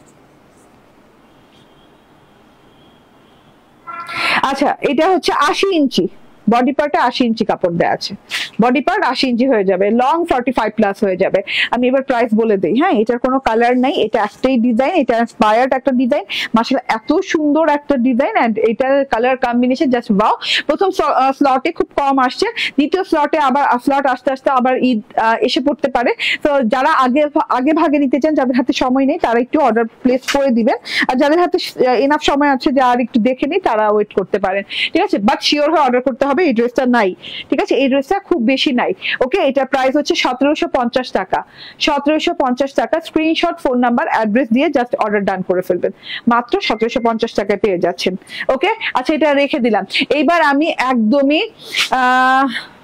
আচ্ছা, এটা হচ্ছে আশি ইঞ্চি, বডি পার্টে আশি ইঞ্চি কাপড় দেওয়া আছে, বডি পার্ট আশি ইঞ্চি হয়ে যাবে, লং ফর্টি ফাইভ প্লাস হয়ে যাবে। আমি এবার প্রাইস বলে দিই। হ্যাঁ, এটার কোনো কালার নাই, এটা একটাই ডিজাইন, এটা ইন্সপায়ার্ড একটা ডিজাইন, মাশাআল্লাহ এত সুন্দর একটা ডিজাইন, এন্ড এটার কালার কম্বিনেশন জাস্ট ওয়াও। প্রথম স্লটে খুব কম আসছে, দ্বিতীয় স্লটে আবার স্লট আস্তে আস্তে আবার ঈদ এসে পড়তে পারে। তো যারা আগে আগে ভাগে নিতে চান, যাদের হাতে সময় নেই, তারা একটু অর্ডার প্লেস করে দিবেন, আর যাদের হাতে এনাফ সময় আছে যে আর একটু দেখে নিই, তারা ওয়েট করতে পারেন, ঠিক আছে? বাট শিওর হয়ে অর্ডার করতে হবে, এই ড্রেসটা নাই, ঠিক আছে? এই ড্রেসটা খুব বেশি নাই। ওকে, এটা প্রাইস হচ্ছে সতেরোশো পঞ্চাশ টাকা, সতেরোশো পঞ্চাশ টাকা। স্ক্রিনশট, ফোন নাম্বার, অ্যাড্রেস দিয়ে জাস্ট অর্ডার ডান করে ফেলবেন, মাত্র সতেরোশো পঞ্চাশ টাকায় পেয়ে যাচ্ছেন। ওকে, আচ্ছা, এটা রেখে দিলাম। এইবার আমি একদমই আহ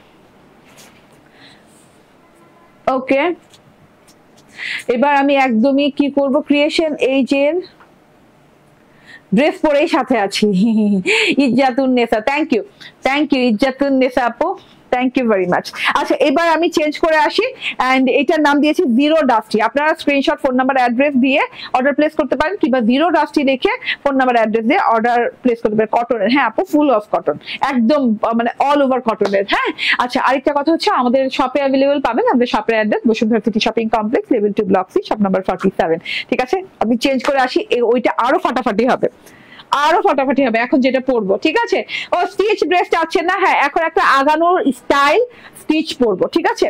ওকে এবার আমি একদমই কি করব, ক্রিয়েশন এইজের ড্রেস পরেই সাথে আছি, Izzatun Nesa, thank you thank you Izzatun Nesa আপু, থ্যাংক ইউ ভেরি মাচ। আচ্ছা এবার আমি চেঞ্জ করে আসি এন্ড এটার নাম দিয়েছি জিরো ডাস্টি। আপনারা স্ক্রিনশট ফোন নাম্বার অ্যাড্রেস দিয়ে অর্ডার প্লেস করতে পারেন কিংবা জিরো ডাস্টি লিখে ফোন নাম্বার অ্যাড্রেস দিয়ে অর্ডার প্লেস করতে পারেন। কটনের, হ্যাঁ আপু ফুল অফ কটন, একদম মানে অল ওভার কটনের। হ্যাঁ আচ্ছা আরেকটা কথা হচ্ছে আমাদের শপে অ্যাভেলেবল পাবেন, আমাদের শপের address Bashundhara city shopping complex level two block C shop number forty seven. ঠিক আছে আমি চেঞ্জ করে আসি, ওইটা আরো ফাটাফাটি হবে, আরো ফাটাফাটি হবে এখন যেটা পরবো। ঠিক আছে ও স্টিচ ড্রেস চাচ্ছেন না, হ্যাঁ এখন একটা আগানোর স্টাইল স্টিচ পরবো। ঠিক আছে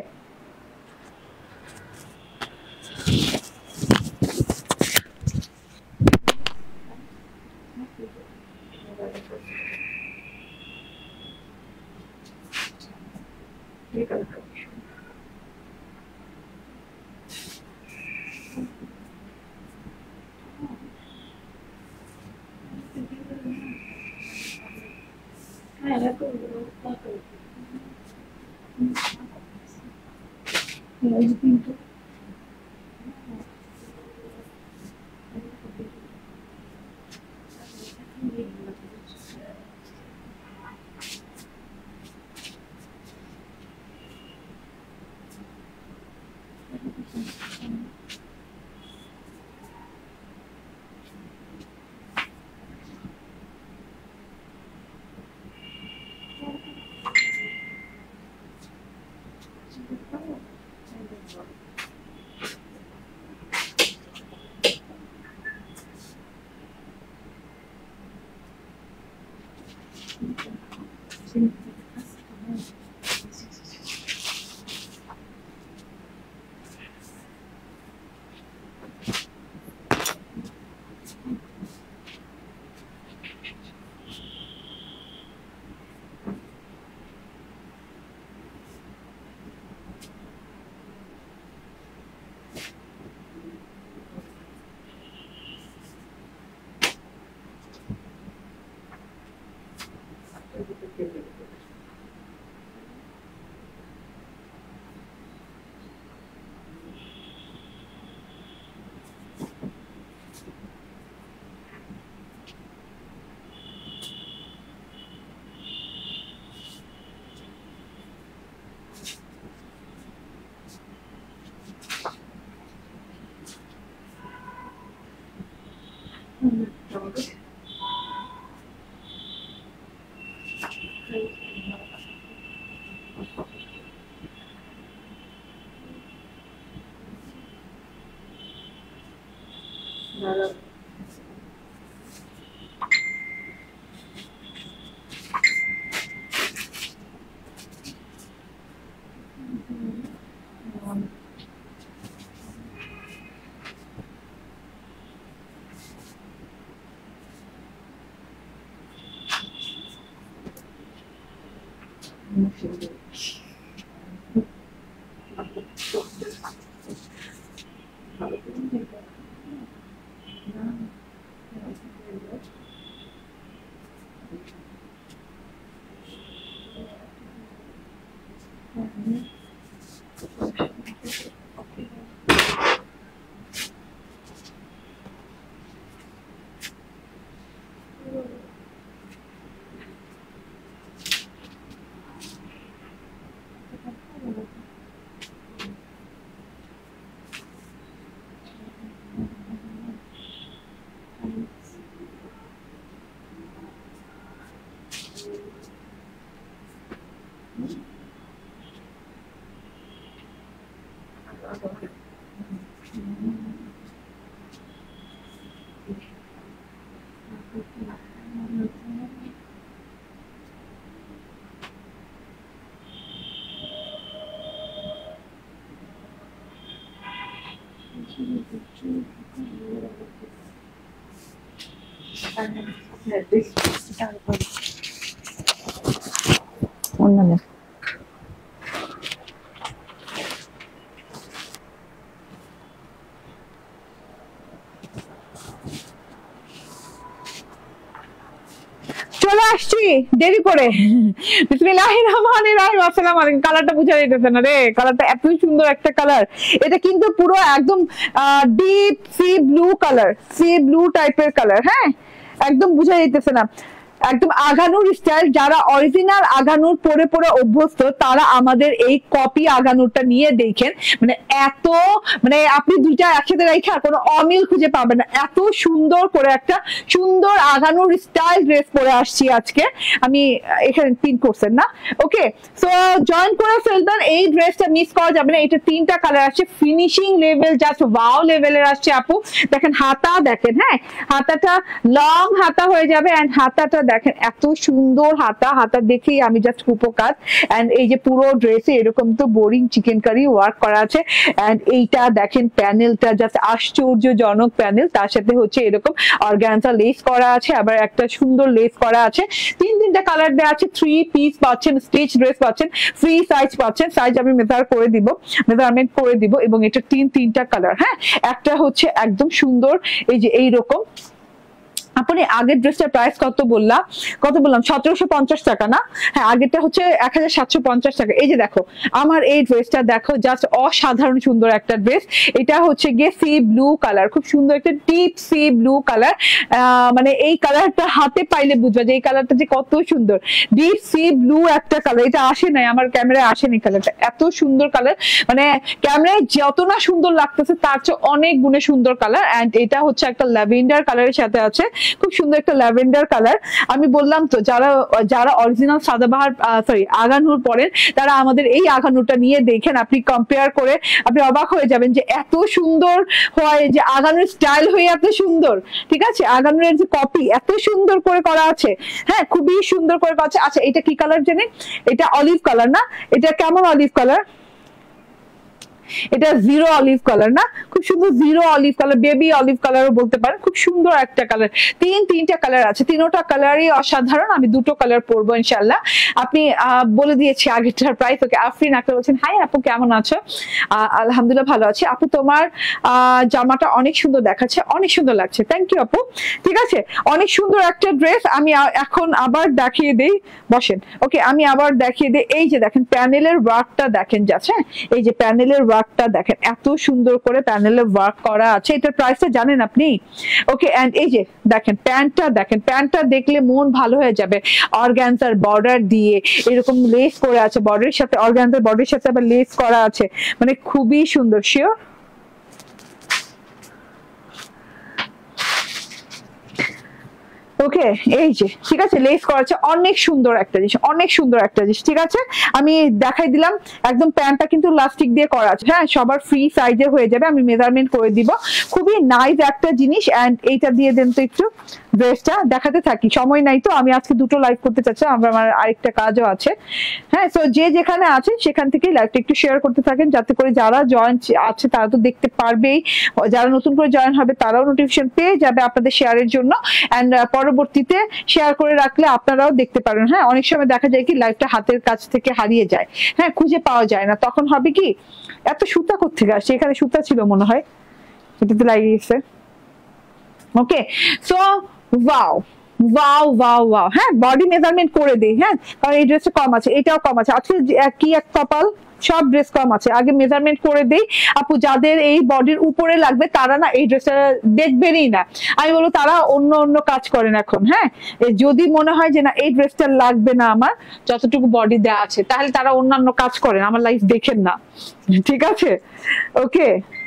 অন্যান্য চলে আসছি দেরি করে। বিসমিল্লাহির রহমানির রহিম। আসসালামু আলাইকুম। কালারটা বুঝা যাইতেছে না রে, কালারটা এত সুন্দর একটা কালার। এটা কিন্তু পুরো একদম deep sea blue colour, sea blue টাইপের কালার। হ্যাঁ একদম বুঝা যাইতেছে না, একদম আগানুর স্টাইল, যারা অরিজিনাল আগানুর পরে পরে অভ্যস্ত তারা আমাদের এই কপি আগানুরটা নিয়ে দেখেন, মানে এত মানে আপনি দুইটা একসাথে রেখে কোনো অমিল খুঁজে পাবেন না, এত সুন্দর করে একটা সুন্দর আগানুর স্টাইল ড্রেস পরে আসছি আজকে আমি। এখানে পিন করছেন না? ওকে, সো জয়েন করে ফেলবেন, এই ড্রেসটা মিস করা যাবে না। এটা তিনটা কালার আসছে, ফিনিশিং লেভেল জাস্ট ওয়াও লেভেলের আসছে আপু। দেখেন হাতা দেখেন, হ্যাঁ হাতাটা লং হাতা হয়ে যাবে, এন্ড হাতাটা দেখেন এত সুন্দর হাতা, হাতা দেখেই আমি জাস্ট উপকার। এন্ড এই যে পুরো ড্রেসে এরকম তো বোরিং চিকেন কারি ওয়ার্ক করা আছে, এন্ড এইটা দেখেন প্যানেলটা জাস্ট আশ্চর্যজনক প্যানেল, তার সাথে হচ্ছে এরকম অর্গানজা লেস করা আছে, আবার একটা সুন্দর লেস করা আছে। তিন তিনটা কালার দেওয়া আছে, থ্রি পিস পাচ্ছেন, স্টিচ ড্রেস পাচ্ছেন, ফ্রি সাইজ পাচ্ছেন, সাইজ আমি মেজার করে দিব, মেজারমেন্ট করে দিব। এবং এটা তিন তিনটা কালার, হ্যাঁ একটা হচ্ছে একদম সুন্দর এই যে এইরকম। আপনি আগের ড্রেসটার প্রাইস কত বললাম, কত বললাম সতেরোশো পঞ্চাশ টাকা না? হ্যাঁ আগেরটা হচ্ছে এক হাজার সাতশো পঞ্চাশ টাকা। এই যে দেখো আমার এই ড্রেসটা দেখো, জাস্ট অসাধারণ সুন্দর একটা ড্রেস। এটা হচ্ছে গিয়ে সি ব্লু কালার, খুব সুন্দর একটা ডিপ সি ব্লু কালার। মানে এই কালারটা হাতে পাইলে বুঝবা যে এই কালারটা যে কত সুন্দর, ডিপ সি ব্লু একটা কালার। এটা আসে নাই আমার ক্যামেরায়, আসেনি কালারটা, এত সুন্দর কালার, মানে ক্যামেরায় যত না সুন্দর লাগতেছে তার চেয়ে অনেক গুণে সুন্দর কালার। এন্ড এটা হচ্ছে একটা ল্যাভেন্ডার কালারের সাথে আছে, খুব সুন্দর একটা ল্যাভেন্ডার কালার। আমি বললাম তো যারা যারা অরিজিনাল সাদাবাহার সরি আগানুর পরেন তারা আমাদের এই আগানুরটা নিয়ে দেখেন, আপনি কম্পেয়ার করে আপনি অবাক হয়ে যাবেন যে এত সুন্দর হয়, যে আগানুর স্টাইল হয়ে এত সুন্দর। ঠিক আছে, আগানুরের যে কপি এত সুন্দর করে করা আছে, হ্যাঁ খুবই সুন্দর করে করা আছে। আচ্ছা এটা কি কালার জানেন? এটা অলিভ কালার না? এটা কেমন অলিভ কালার? এটা জিরো অলিভ কালার না? খুব সুন্দর zero olive colour, baby olive কালারও বলতে পারেন, খুব সুন্দর একটা কালার। তিন তিনটা কালার আছে, তিনোটা কালারই অসাধারণ। আমি দুটো কালার পরবো ইনশাল্লাহ। আপনি বলে দিয়েছি আগেরটার প্রাইস। ওকে, আফরিন আক্তার বলছেন হাই আপু কেমন আছো? আলহামদুলিল্লাহ ভালো আছি আপু, তোমার জামাটা অনেক সুন্দর দেখাচ্ছে, অনেক সুন্দর লাগছে, থ্যাংক ইউ আপু। ঠিক আছে, অনেক সুন্দর একটা ড্রেস। আমি এখন আবার দেখিয়ে দিই, বসেন। ওকে, আমি আবার দেখিয়ে দিই। এই যে দেখেন প্যানেলের ওয়ার্কটা দেখেন যাচ্ছে, হ্যাঁ এই যে প্যানেলের ওয়ার্কটা দেখেন, এত সুন্দর করে প্যানেলের ওয়ার্ক করা আছে। এটার প্রাইসটা জানেন আপনি? ওকে, এন্ড এই যে দেখেন প্যান্টটা দেখেন, প্যান্টটা দেখলে মন ভালো হয়ে যাবে। অর্গানজার বর্ডার দিয়ে এরকম লেস করে আছে, বর্ডারের সাথে অর্গানজার বর্ডারের সাথে আবার লেস করা আছে, মানে খুবই সুন্দর। শিওর ওকে, এই যে ঠিক আছে লেস করা আছে, অনেক সুন্দর একটা জিনিস, অনেক সুন্দর একটা জিনিস। ঠিক আছে, আমি দেখাই দিলাম, একদম প্যান্টটা কিন্তু লাস্টিক দিয়ে করা আছে, হ্যাঁ সবার ফ্রি সাইজে হয়ে যাবে, আমি মেজারমেন্ট করে দিব। খুবই নাইস একটা জিনিস। এন্ড এইটা দিয়ে দেন তো একটু, ড্রেসটা দেখাতে থাকি, সময় নাই তো, আমি আজকে দুটো লাইভ করতে চাচ্ছি, আমরা আমার আরেকটা কাজও আছে। হ্যাঁ তো যে যেখানে আছেন সেখান থেকে লাইভটা একটু শেয়ার করতে থাকেন, যাতে করে যারা জয়েন আছে তারা তো দেখতে পারবেই, যারা নতুন করে জয়েন হবে তারাও নোটিফিকেশন পেয়ে যাবে আপনাদের শেয়ারের জন্য। এন্ড পরবর্তীতে শেয়ার করে রাখলে আপনারাও দেখতে পারেন। হ্যাঁ অনেক সময় দেখা যায় কি লাইভটা হাতের কাছ থেকে হারিয়ে যায়, হ্যাঁ খুঁজে পাওয়া যায় না, তখন হবে কি এত সুতা কোত্থেকে আসছে, এখানে সুতা ছিল মনে হয়, এটাতে লাগিয়েছে। Okay, so wow wow wow wow, হ্যাঁ বডি মেজারমেন্ট করে দিই, হ্যাঁ কারণ এই ড্রেসটা কম আছে, এটাও কম আছে, আজকে কি এক কপাল, সব ড্রেস কম আছে, আগে মেজারমেন্ট করে দেই। আপু যাদের এই বডির উপরে লাগবে তারা না এই ড্রেসটা দেখবেনই না, আমি বলবো তারা অন্য অন্য কাজ করেন এখন। হ্যাঁ যদি মনে হয় যে না এই ড্রেসটা লাগবে না আমার যতটুকু বডি দেওয়া আছে, তাহলে তারা অন্যান্য কাজ করেন, আমার লাইফ দেখেন না, ঠিক আছে? ওকে,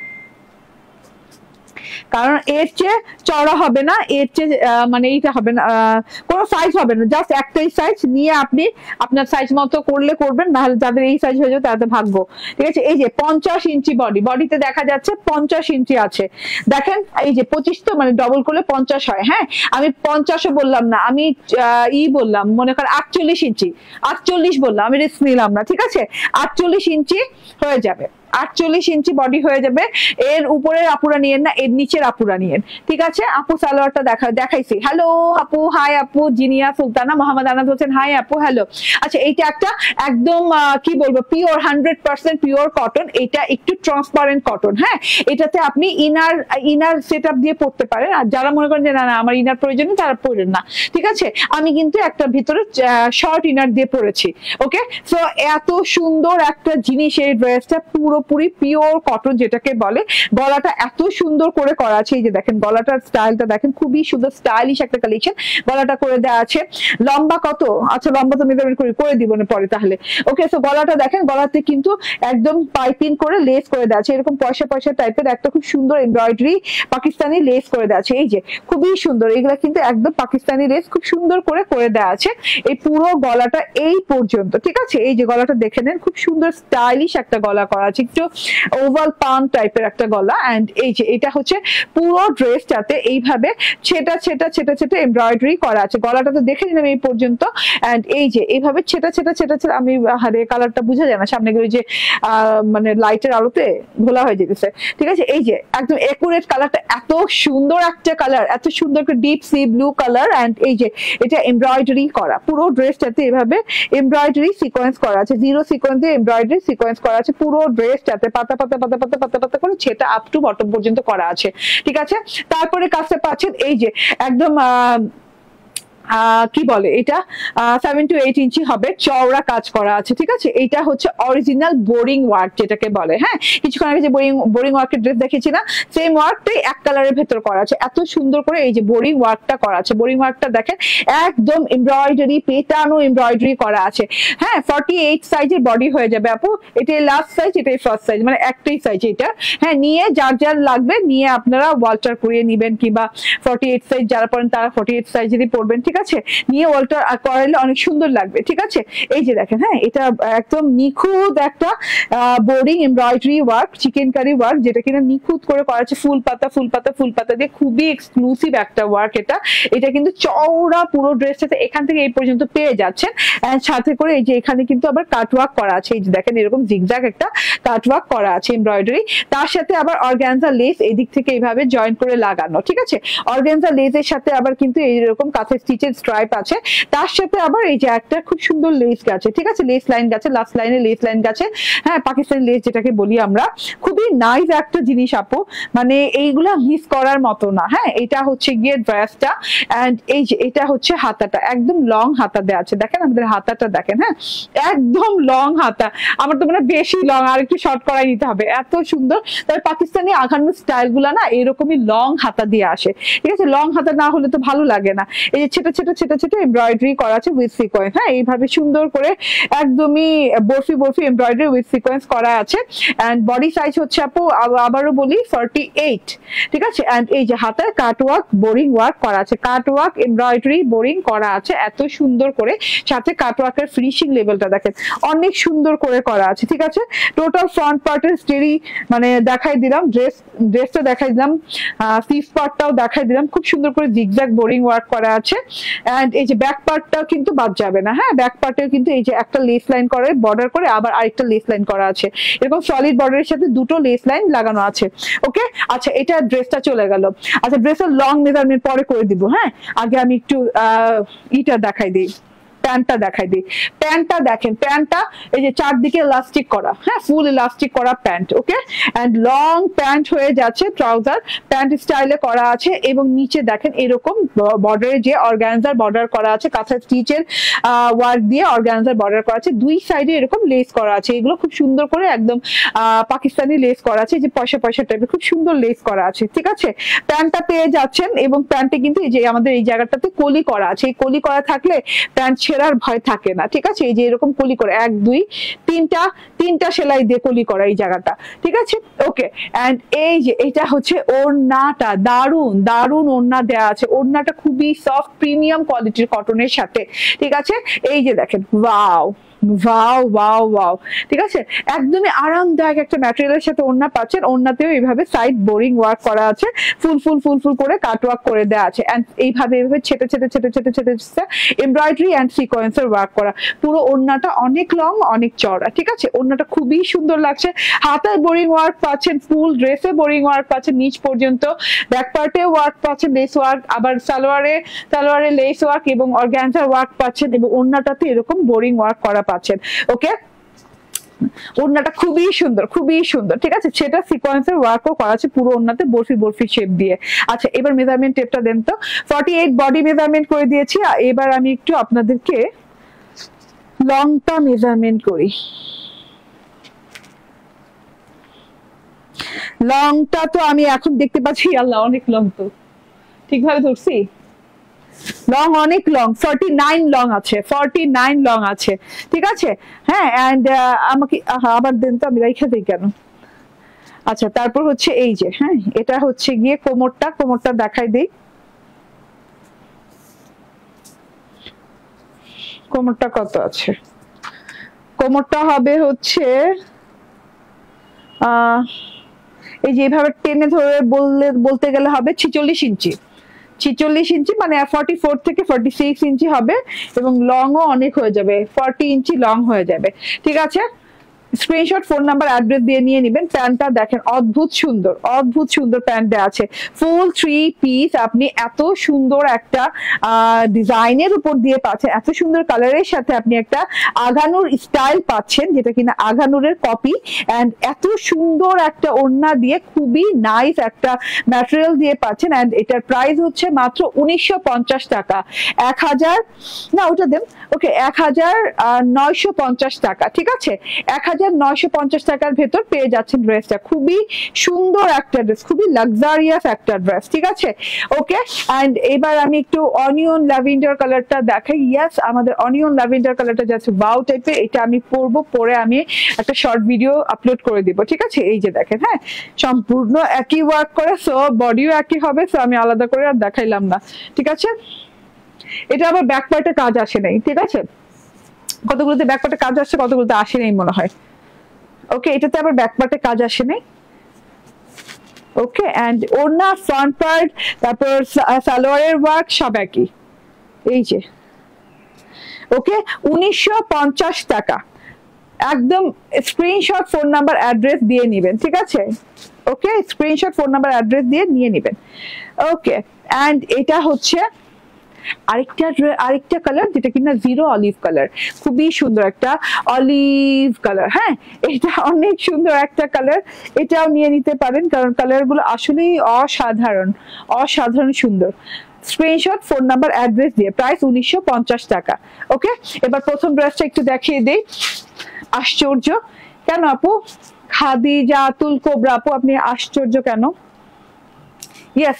কারণ এর চেয়ে চড়া হবে না, এর চেয়ে মানে এইটা হবে না, কোনো সাইজ হবে না, জাস্ট একটাই সাইজ নিয়ে আপনি আপনার সাইজ মতো করলে করবেন, নাহলে যাদের এই সাইজ হয়ে যাবে তাদের ভাগ্য। ঠিক আছে, এই যে পঞ্চাশ ইঞ্চি বডি, বডিতে দেখা যাচ্ছে পঞ্চাশ ইঞ্চি আছে, দেখেন এই যে পঁচিশ তো মানে ডবল করলে পঞ্চাশ হয়। হ্যাঁ আমি পঞ্চাশও বললাম না, আমি ই বললাম মনে করেন আটচল্লিশ ইঞ্চি, আটচল্লিশ বললাম, আমি রিস্ক নিলাম না। ঠিক আছে, আটচল্লিশ ইঞ্চি হয়ে যাবে, আটচল্লিশ ইঞ্চি বডি হয়ে যাবে। এর উপরের আপুরা নিয়েন না, এর নিচের আপুরা নিয়েন। ঠিক আছে, আপু সালোয়ারটা দেখা দেখাইছি। হ্যালো আপু, হাই আপু, জিনিয়া সুলতানা মোহাম্মদ আনাদ হোসেন, হাই আপু, হ্যালো। আচ্ছা এইটা একটা একদম কি বলবো pure hundred percent pure cotton, এটা একটু ট্রান্সপারেন্ট কটন। হ্যাঁ এটাতে আপনি ইনার ইনার সেট আপ দিয়ে পড়তে পারেন, আর যারা মনে করেন যে না না আমার ইনার প্রয়োজন নেই তারা পড়েন না। ঠিক আছে, আমি কিন্তু একটা ভিতরে শর্ট ইনার দিয়ে পড়েছি। ওকে, সো এত সুন্দর একটা জিনিস এই ড্রেসটা, পুরো পুরোপুরি পিওর কটন যেটাকে বলে। গলাটা এত সুন্দর করে করা আছে, এই যে দেখেন গলাটার স্টাইলটা দেখেন, খুবই সুন্দর স্টাইলিশ একটা কালেকশন গলাটা করে দেওয়া আছে। লম্বা কত? আচ্ছা লম্বা তো মেজারমেন্ট করে করে দিব না পরে তাহলে। ওকে, সো গলাটা দেখেন, গলাতে কিন্তু একদম পাইপিং করে লেস করে দেওয়া আছে, এরকম পয়সা পয়সা টাইপের একটা খুব সুন্দর এমব্রয়ডারি পাকিস্তানি লেস করে দেওয়া আছে। এই যে খুবই সুন্দর, এগুলা কিন্তু একদম পাকিস্তানি লেস খুব সুন্দর করে করে দেওয়া আছে এই পুরো গলাটা এই পর্যন্ত। ঠিক আছে, এই যে গলাটা দেখে নেন, খুব সুন্দর স্টাইলিশ একটা গলা করা আছে, একটু ওভাল পান টাইপের একটা গলা। এন্ড এই যে এটা হচ্ছে পুরো ড্রেসটাতে এইভাবে ছেটা ছেটা ছেটা ছেটা এমব্রয়ডারি করা আছে। গলাটা তো দেখে নিলাম এই পর্যন্ত। এন্ড এই যে এইভাবে ছেটা ছেটা ছেটা ছেটা, আমি হারে কালারটা বুঝা যায় না সামনে গেলে যে আহ মানে লাইটের আলোতে ঘোলা হয়ে যেতেছে। ঠিক আছে, এই যে একদম একুরেট কালারটা, এত সুন্দর একটা কালার, এত সুন্দর একটা deep sea blue colour. And এই যে এটা এমব্রয়ডারি করা, পুরো ড্রেসটাতে এভাবে এমব্রয়ডারি সিকোয়েন্স করা আছে, জিরো সিকোয়েন্স দিয়ে এমব্রয়ডারি সিকোয়েন্স করা আছে পুরো ড্রেসটাতে, পাতা পাতা পাতা পাতা পাতা পাতা করে সেটা আপ টু বটম পর্যন্ত করা আছে। ঠিক আছে, তারপরে কাছে পাচ্ছেন এই যে একদম আহ কি বলে এটা সেভেন টু এইট ইঞ্চি হবে, চওড়া কাজ করা আছে। ঠিক আছে, এটা হচ্ছে অরিজিনাল বোরিং ওয়ার্ক যেটাকে বলে। হ্যাঁ, কিছুক্ষণ আগে যে বোরিং বোরিং ওয়ার্কের ড্রেস দেখেছি না, সেম ওয়ার্কটাই এক কালারের ভেতর করা আছে, এত সুন্দর করে এই যে বোরিং ওয়ার্কটা করা আছে। বোরিং ওয়ার্কটা দেখেন একদম এমব্রয়ডারি পেটানো এমব্রয়ডারি করা আছে। হ্যাঁ, ফর্টি এইট সাইজের বডি হয়ে যাবে আপু, এটাই লাস্ট সাইজ, এটাই ফার্স্ট সাইজ, মানে একটাই সাইজ এটা। হ্যাঁ, নিয়ে যার যার লাগবে নিয়ে আপনারা ওয়াল্টার করিয়ে নিবেন, কিংবা ফর্টি এইট সাইজ যারা পড়েন তারা ফর্টি এইট সাইজেরই পড়বেন। ঠিক আছে, নিয়ে ওয়াল্টার করাইলে অনেক সুন্দর লাগবে। ঠিক আছে, এই যে দেখেন, হ্যাঁ এটা একদম নিখুঁত একটা boring embroidery work, chikankari work, যেটা কিনা নিখুঁত করে করা আছে, ফুল পাতা ফুল পাতা ফুল পাতা দিয়ে, খুবই এক্সক্লুসিভ একটা ওয়ার্ক এটা। এটা কিন্তু চওড়া পুরো ড্রেসটাতে এখান থেকে এই পর্যন্ত পেয়ে যাচ্ছেন। এন্ড সাথে করে এই যে এখানে কিন্তু আবার কাটওয়ার্ক করা আছে, এই যে দেখেন এরকম জিগজ্যাগ একটা কাটওয়ার্ক করা আছে এমব্রয়ডারি, তার সাথে আবার অর্গানজা লেস এদিক থেকে এইভাবে জয়েন করে লাগানো। ঠিক আছে, অর্গানজা লেসের সাথে আবার কিন্তু এইরকম কাঁথা স্টিচের স্ট্রাইপ আছে, তার সাথে আবার এই যে একটা খুব সুন্দর লেস গেছে। ঠিক আছে, লেস লাইন গেছে, লাস্ট লাইনে লেস লাইন গেছে। হ্যাঁ, পাকিস্তানি লেস যেটাকে বলি আমরা, খুবই নাইস একটা জিনিস আপু, মানে এইগুলা মিস করার মতো না। হ্যাঁ, এটা হচ্ছে গিয়ে ড্রেসটা। এন্ড এই যে এটা হচ্ছে হাতাটা, একদম লং হাতা দেওয়া আছে, দেখেন আমাদের হাতাটা দেখেন। হ্যাঁ, একদম লং হাতা, আমার তো মানে বেশি লং, আর একটু শর্ট করাই নিতে হবে, এত সুন্দর। তবে পাকিস্তানি আঘানো স্টাইল গুলা না এরকমই লং হাতা দিয়ে আসে। ঠিক আছে, লং হাতা না হলে তো ভালো লাগে না। এই যে ছোট ছোট ছোট ছোট এমব্রয়ডারি করা আছে উইথ সিকোয়েন্স। হ্যাঁ, এইভাবে সুন্দর করে একদমই barfi barfi embroidery with sequence করা আছে। এন্ড বডি সাইজ হচ্ছে আপু আবারও বলি ফর্টি এইট। ঠিক আছে, এন্ড এই যে হাতায় কাটওয়ার্ক বোরিং ওয়ার্ক করা আছে, কাটওয়ার্ক এমব্রয়ডারি বোরিং করা আছে এত সুন্দর করে, সাথে কাটওয়ার্কের ফিনিশিং লেভেলটা দেখেন অনেক সুন্দর করে করা আছে। ঠিক আছে, টোটাল ফ্রন্ট পার্টের স্টেরি মানে দেখাই দিলাম, ড্রেস ড্রেসটা দেখাই দিলাম, ফিফ পার্টটাও দেখাই দিলাম, খুব সুন্দর করে জিগজ্যাগ বোরিং ওয়ার্ক করা আছে। এন্ড এই যে ব্যাক পার্টটাও কিন্তু বাদ যাবে না। হ্যাঁ, ব্যাক পার্টেও কিন্তু এই যে একটা লেস লাইন করে বর্ডার করে আবার আরেকটা লেস লাইন করা আছে, এরকম সলিড বর্ডারের সাথে দুটো লেস লাইন লাগানো আছে। ওকে, আচ্ছা এটা ড্রেসটা চলে গেল। আচ্ছা, ড্রেসের লং মেজারমেন্ট পরে করে দিব। হ্যাঁ, আগে আমি একটু আহ ইটা দেখাই দিই, প্যান্টটা দেখাই দিই। প্যান্টটা দেখেন, প্যান্টটা এই যে চারদিকে ইলাস্টিক করা, হ্যাঁ ফুল ইলাস্টিক করা pant. Okay, and long pant হয়ে যাচ্ছে, ট্রাউজার প্যান্ট স্টাইলে করা আছে, এবং নিচে দেখেন এরকম বর্ডারে যে অর্গানজার বর্ডার করা আছে, কাঁথা স্টিচের ওয়ার্ক দিয়ে অর্গানজার বর্ডার করা আছে, দুই সাইডে এরকম লেস করা আছে, এগুলো খুব সুন্দর করে একদম আহ পাকিস্তানি লেস করা আছে, যে পয়সা পয়সা টাইপের খুব সুন্দর লেস করা আছে। ঠিক আছে, প্যান্টটা পেয়ে যাচ্ছেন, এবং প্যান্টে কিন্তু এই যে আমাদের এই জায়গাটাতে কলি করা আছে, এই কলি করা থাকলে প্যান্ট ছেঁড়ার ভয় থাকে না। ঠিক আছে, এই যে এরকম কলি করে এক দুই তিনটা তিনটা সেলাই দিয়ে কলি করা এই জায়গাটা। ঠিক আছে, ওকে, এন্ড এই যে এটা হচ্ছে ওড়নাটা, দারুন দারুন ওড়না দেওয়া আছে, ওড়নাটা খুবই সফট প্রিমিয়াম কোয়ালিটির কটনের সাথে। ঠিক আছে, এই যে দেখেন, ওয়াও ওয়াও ওয়াও ওয়াও। ঠিক আছে, একদমই আরামদায়ক একটা ম্যাটেরিয়ালের সাথে ওড়না পাচ্ছেন, ওড়নাতেও এইভাবে সাইড বোরিং ওয়ার্ক করা আছে, ফুল ফুল ফুল ফুল করে কাট ওয়ার্ক করে দেওয়া আছে, এন্ড এইভাবে এইভাবে ছেটে ছেটে ছেটে ছেটে ছেটে এমব্রয়ডারি এন্ড সিকোয়েন্সের ওয়ার্ক করা, পুরো ওড়নাটা অনেক লং অনেক চওড়া। ঠিক আছে, ওড়নাটা খুবই সুন্দর লাগছে, হাতায় বোরিং ওয়ার্ক পাচ্ছেন, ফুল ড্রেসে বোরিং ওয়ার্ক পাচ্ছেন নিচ পর্যন্ত, ব্যাক পার্টে ওয়ার্ক পাচ্ছেন লেস ওয়ার্ক, আবার সালোয়ারে সালোয়ারে লেস ওয়ার্ক এবং অর্গানজার ওয়ার্ক পাচ্ছেন, এবং ওড়নাটাতে এরকম বোরিং ওয়ার্ক করা পাচ্ছেন। ওকে, ওড়নাটা খুবই সুন্দর খুবই সুন্দর। ঠিক আছে, সেটা সিকোয়েন্সের ওয়ার্কও করা আছে পুরো ওড়নাতে বরফি বরফি শেপ দিয়ে। আচ্ছা, এবার মেজারমেন্ট টেপটা দেন তো। ফর্টি এইট বডি মেজারমেন্ট করে দিয়েছি, এবার আমি একটু আপনাদেরকে লংটা মেজারমেন্ট করি। লংটা তো আমি এখন দেখতে পাচ্ছি, আল্লাহ অনেক লং, তো ঠিকভাবে ধরছি, লং অনেক লং, ফর্টি নাইন লং আছে, ফর্টি নাইন লং আছে, ঠিক আছে। হ্যাঁ, অ্যান্ড আমাকে আবার দেন তো, আমি রাইখা দিই কেন। আচ্ছা, তারপর হচ্ছে এই যে, হ্যাঁ এটা হচ্ছে গিয়ে কোমরটা, কোমরটা দেখাই দিই, কোমরটা কত আছে, কোমরটা হবে হচ্ছে আহ এই যে এইভাবে টেনে ধরে বললে বলতে গেলে হবে ছিচল্লিশ ইঞ্চি, ছিচল্লিশ ইঞ্চি মানে ফর্টি ফোর থেকে ফর্টি সিক্স ইঞ্চি হবে, এবং লংও অনেক হয়ে যাবে, ফর্টি ইঞ্চি লং হয়ে যাবে, ঠিক আছে। স্ক্রিনশট, ফোন নাম্বার, অ্যাড্রেস দিয়ে নিয়ে নেবেন। প্যান্টটা দেখেন অদ্ভুত সুন্দর, অদ্ভুত সুন্দর প্যান্টটা আছে, ফুল থ্রি পিস, আপনি এত সুন্দর একটা ডিজাইনের উপর দিয়ে পাচ্ছেন, এত সুন্দর কালারের সাথে আপনি একটা আঘানুর স্টাইল পাচ্ছেন, যেটা কিনা আঘানুরের কপি, অ্যান্ড এত সুন্দর একটা ওড়না দিয়ে খুবই নাইস একটা ম্যাটেরিয়াল দিয়ে পাচ্ছেন, অ্যান্ড এটার প্রাইস হচ্ছে মাত্র উনিশশো পঞ্চাশ টাকা, এক হাজার না ওটা দেন, ওকে এক হাজার নয়শো পঞ্চাশ টাকা, ঠিক আছে, এক হাজার নয়শো পঞ্চাশ টাকার ভেতর পেয়ে যাচ্ছেন ড্রেসটা, খুবই সুন্দর একটা ড্রেস, খুবই লাক্সারিয়াস একটা ড্রেস, ঠিক আছে। ওকে, অ্যান্ড এবার আমি একটু অনিয়ন ল্যাভেন্ডার কালারটা দেখাই। ইয়েস, আমাদের অনিয়ন ল্যাভেন্ডার কালারটা যাচ্ছে বাউ টাইপের, এটা আমি পরবো, পরে আমি একটা শর্ট ভিডিও আপলোড করে দিব, ঠিক আছে। এই যে দেখেন, হ্যাঁ সম্পূর্ণ একই ওয়ার্ক করে, সো বডিও একই হবে, সো আমি আলাদা করে আর দেখাইলাম না, ঠিক আছে। এটা আবার ব্যাক পার্টে কাজ আসে নাই, ঠিক আছে, কতগুলোতে ব্যাক পার্টে কাজ আসছে, কতগুলোতে আসে নাই মনে হয়। ওকে, এটাতে আবার ব্যাক পার্টে কাজ আসে নাই। ওকে, এন্ড ওড়না, ফ্রন্ট পার্ট, তারপর সালোয়ারের ওয়ার্ক সব একই, এই যে। ওকে, উনিশশো পঞ্চাশ টাকা, একদম স্ক্রিনশট, ফোন নাম্বার, অ্যাড্রেস দিয়ে নিবেন, ঠিক আছে। Okay, screenshot, phone number, address দিয়ে নিয়ে নিবেন। ওকে, এন্ড এটা হচ্ছে আরেকটা আরেকটা কালার, যেটা কিনা জিরো অলিভ কালার, খুবই সুন্দর একটা অলিভ কালার, হ্যাঁ এটা অনেক সুন্দর একটা কালার, এটাও নিয়ে নিতে পারেন, কারণ কালার গুলো আসলেই অসাধারণ, অসাধারণ সুন্দর। স্ক্রিনশট, ফোন নাম্বার, অ্যাড্রেস দিয়ে, প্রাইস উনিশশো পঞ্চাশ টাকা। ওকে, এবার প্রথম ড্রেসটা একটু দেখিয়ে দেই। আশ্চর্য কেন আপু, খাদিজাতুল কোবরা আপু, আপনি আশ্চর্য কেন? ইয়েস,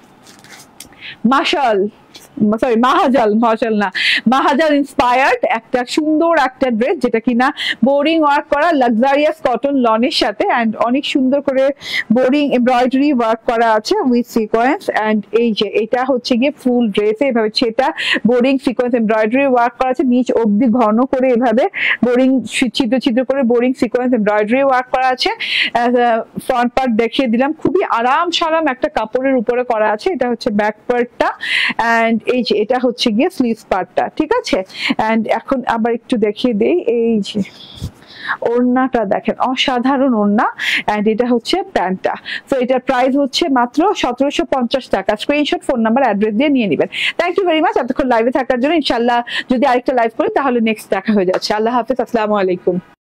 মাশাল সরি মাহাজাল, মাহাজাল না, মাহাজাল ইন্সপায়ার্ড একটা সুন্দর একটা ড্রেস, যেটা কিনা বোরিং ওয়ার্ক করা, লাক্সারিয়াস কটন লনের সাথে, এন্ড অনেক সুন্দর করে বোরিং এমব্রয়ডারি ওয়ার্ক করা আছে উইথ সিকোয়েন্স, এন্ড এই যে এটা হচ্ছে গিয়ে ফুল ড্রেসে এভাবে সেটা বোরিং সিকোয়েন্স এমব্রয়ডারি ওয়ার্ক করা আছে, নিচ অবধি ঘন করে এভাবে বোরিং ছিদ্র ছিদ্র করে বোরিং সিকোয়েন্স এমব্রয়ডারি ওয়ার্ক করা আছে। ফ্রন্ট পার্ট দেখিয়ে দিলাম, খুবই আরাম সারাম একটা কাপড়ের উপরে করা আছে, এটা হচ্ছে ব্যাক পার্টটা, এন্ড এই যে এটা হচ্ছে গিয়ে স্লিভস পার্টটা, ঠিক আছে। এন্ড এখন আবার একটু দেখিয়ে দেই, এই যে ওড়নাটা দেখেন, অসাধারণ ওড়না, এন্ড এটা হচ্ছে প্যান্টটা। তো এটার প্রাইস হচ্ছে মাত্র সতেরোশো পঞ্চাশ টাকা। স্ক্রিনশট, ফোন নাম্বার, অ্যাড্রেস দিয়ে নিয়ে নেবেন। থ্যাংক ইউ ভেরি মাচ এতক্ষণ লাইভে থাকার জন্য। ইনশাল্লাহ যদি আরেকটা লাইভ করি তাহলে নেক্সট দেখা হয়ে যাচ্ছে। আল্লাহ হাফেজ, আসসালামু আলাইকুম।